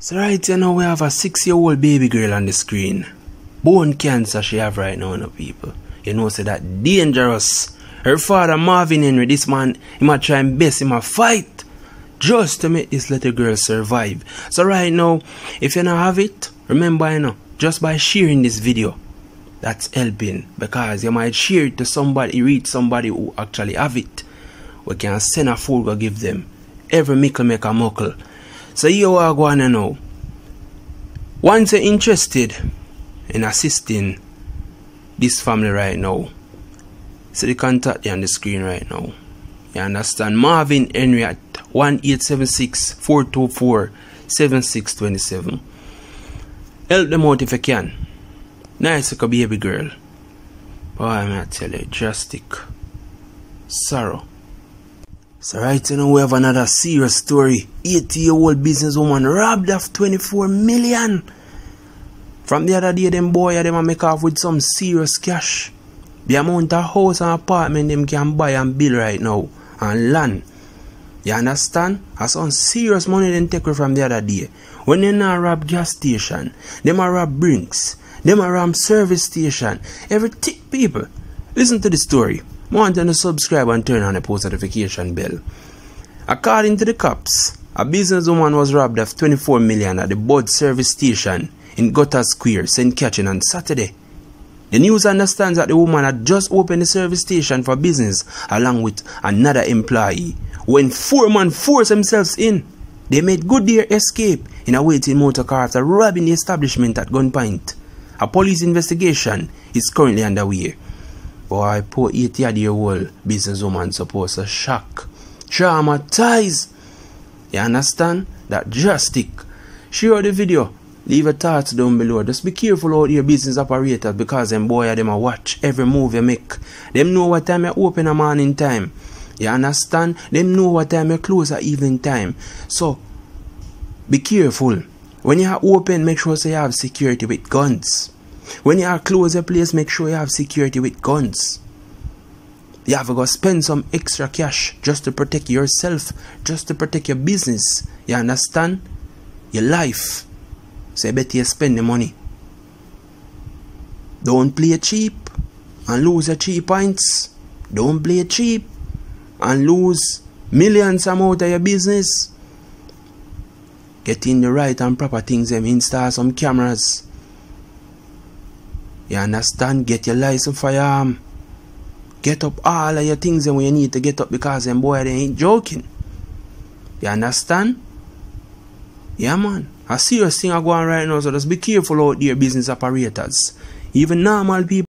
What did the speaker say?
So right here now we have a 6-year-old baby girl on the screen. Bone cancer she have right now, people. You know, say that dangerous. Her father Marvin Henry, this man, he might try and best him a fight just to make this little girl survive. So right now, if you don't have it, remember, you know, just by sharing this video, that's helping, because you might share it to somebody, reach somebody who actually have it. We can send a fool to give them. Every mickle make a muckle. So you are going to know. Once you're interested in assisting this family right now, so the contact on the screen right now. You understand? Marvin Henry at 1876-424-7627. Help them out if you can. Nice like a baby girl. Boy, I'm going to tell you, drastic sorrow. So right now we have another serious story. 80-year-old businesswoman robbed of 24 million. From the other day, them boy them make off with some serious cash. The amount of house and apartment them can buy and build right now, and land. You understand? That's some serious money them take away from the other day. When they now rob gas station, them a rob Brinks, them a rob service station. Everything, people. Listen to the story. Want them to subscribe and turn on the post notification bell. According to the cops, a businesswoman was robbed of 24 million at the Bud service station in Gutter Square, St. Catherine on Saturday. The news understands that the woman had just opened the service station for business along with another employee when 4 men forced themselves in. They made good their escape in a waiting motor car after robbing the establishment at gunpoint. A police investigation is currently underway. Boy, poor 80-year-old businesswoman supposed to shock, traumatize. You understand? That drastic. Share the video. Leave your thoughts down below. Just be careful out your business operators, because them boy them a watch every move you make. Them know what time you open a morning time. You understand? Them know what time you close at evening time. So be careful. When you are open, make sure you have security with guns. When you are close a place, make sure you have security with guns. You have to go spend some extra cash just to protect yourself, just to protect your business. You understand? Your life. So you better spend the money. Don't play cheap and lose your 3 points. Don't play cheap and lose millions amount of your business. Get in the right and proper things, them install some cameras. You understand? Get your license for your arm. Get up all of your things when you need to get up, because them boy they ain't joking. You understand? Yeah, man. A serious thing are going right now, so just be careful out there, business operators. Even normal people.